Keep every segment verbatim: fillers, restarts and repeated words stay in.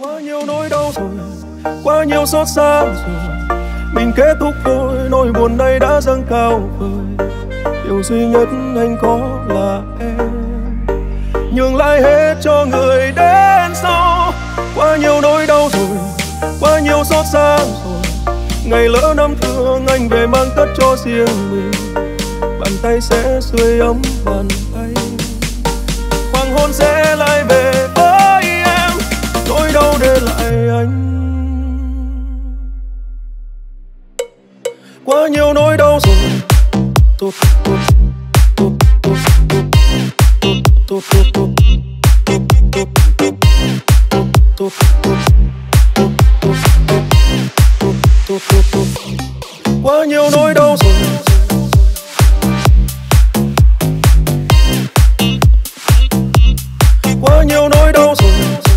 Quá nhiều nỗi đau rồi, quá nhiều xót xa rồi, mình kết thúc thôi, nỗi buồn này đã dâng cao vời. Điều duy nhất anh có là em, nhường lại hết cho người đến sau. Quá nhiều nỗi đau rồi, quá nhiều xót xa rồi, ngày lỡ năm thương anh về mang tất cho riêng mình. Bàn tay sẽ sưởi ấm bàn tay, hoàng hôn sẽ lại về với em, nỗi đau để lại anh. Quá nhiều nỗi đau rồi, tốt tốt tốt tốt tốt tốt tốt tốt quá nhiều nỗi đau rồi. Quá nhiều nỗi đau rồi.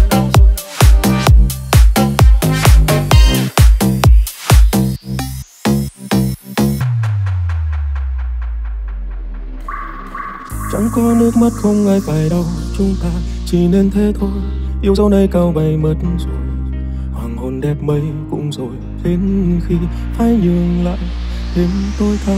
Chẳng có nước mắt không ai phải đau, chúng ta chỉ nên thế thôi. Yêu dấu này cao bay mất rồi, hoàng hôn đẹp mây cũng rồi, đến khi phải nhường lại thêm tối tăm.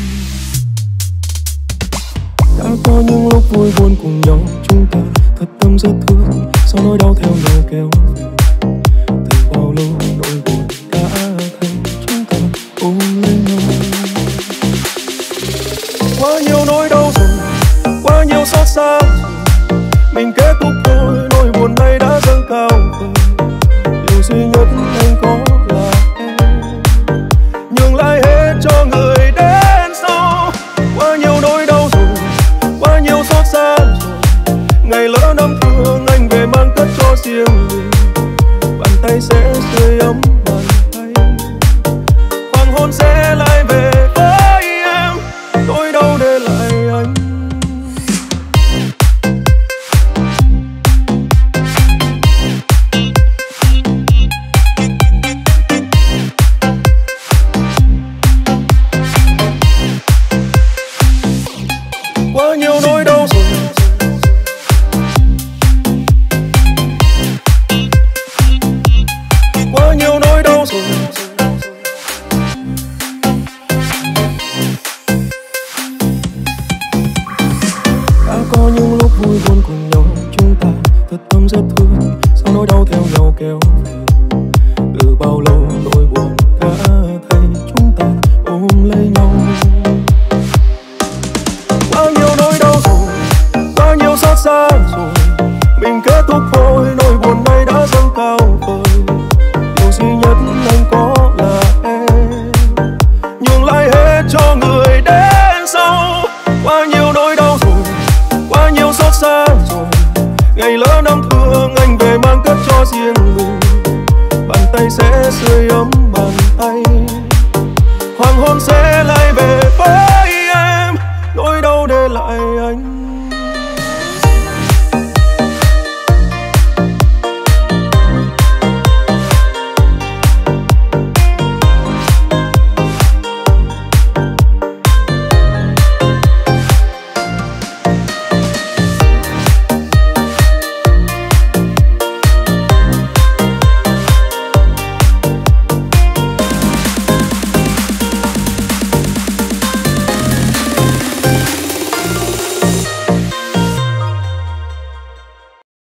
Đã có những lúc vui buồn cùng nhau, chúng ta thật tâm rất thương, sao nỗi đau theo nhau kéo về. Từ bao lâu nỗi buồn đã thành chúng ta ôm lấy nhau. Quá nhiều nỗi đau rồi, quá nhiều xót xa rồi, mình kết thúc thôi, nỗi buồn này đã dâng cao vời. Điều duy nhất anh có là em, nhường lại hết cho người đến sau. Quá nhiều nỗi đau rồi, quá nhiều xót xa rồi, ngày lỡ năm thương anh về mang tất cho riêng mình. Bàn tay sẽ sưởi ấm bàn tay, hoàng hôn sẽ lại về với em, nỗi đau để lại anh. Quá nhiều nỗi đau rồi. Quá nhiều nỗi đau rồi. Đã có những lúc vui buồn cùng nhau, chúng ta thật tâm rất thương, sao nỗi đau theo nhau kéo về. Từ bao lâu nỗi buồn đã thay chúng ta ôm lấy nhau. Quá nhiều nỗi đau rồi, quá nhiều xót xa rồi, mình kết thúc thôi, nỗi buồn này đã dâng cao vời. Điều duy nhất anh có là em, nhường lại hết cho người đến sau. Quá nhiều nỗi đau rồi, quá nhiều xót xa rồi, ngày lỡ năm thương anh về mang tất cho riêng mình. Bàn tay sẽ sưởi ấm bàn tay, hoàng hôn sẽ